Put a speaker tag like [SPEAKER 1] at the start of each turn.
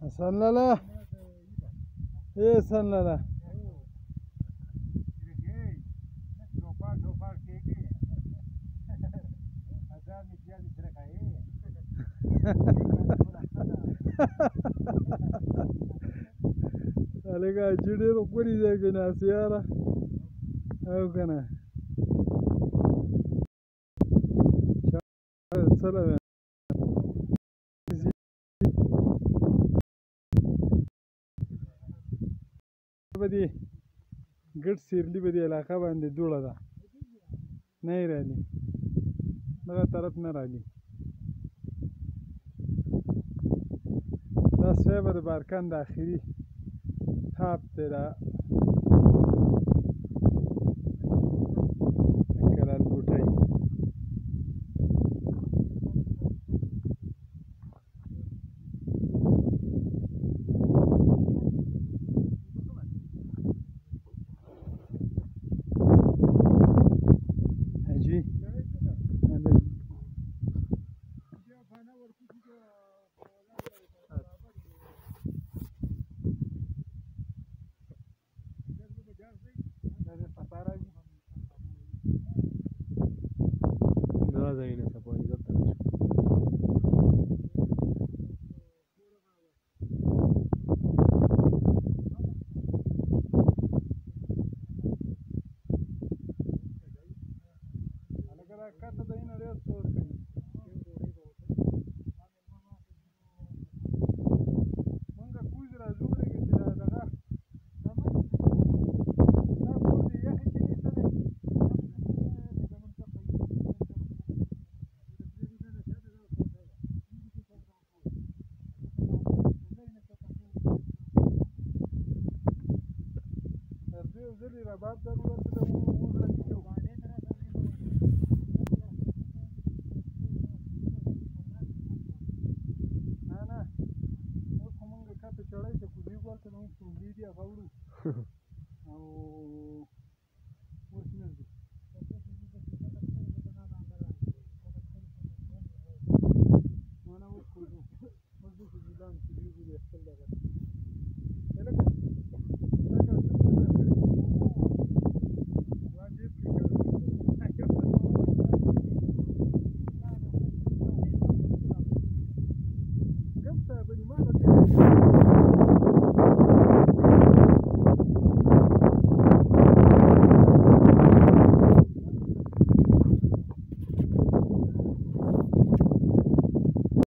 [SPEAKER 1] حسن لالا ايه حسن لالا Alega jide ro kuri je gina siyara au kana salama بدی ګډ سیرلی بدی علاقه باندې جوړه ده نه راځي دغه طرف نه راځي دا سیبه د بارکان د اخري ټاپ دی دا کلال بوټی رباب ضرورت ده وزره کیو نه نه اوس خو مونږ کته چړای ته کوزي ګولته نو کوزي دی غوړو او اوس نه دي انا اوس کوزو اوس دې ځلان چې دی خپل لګا Benimana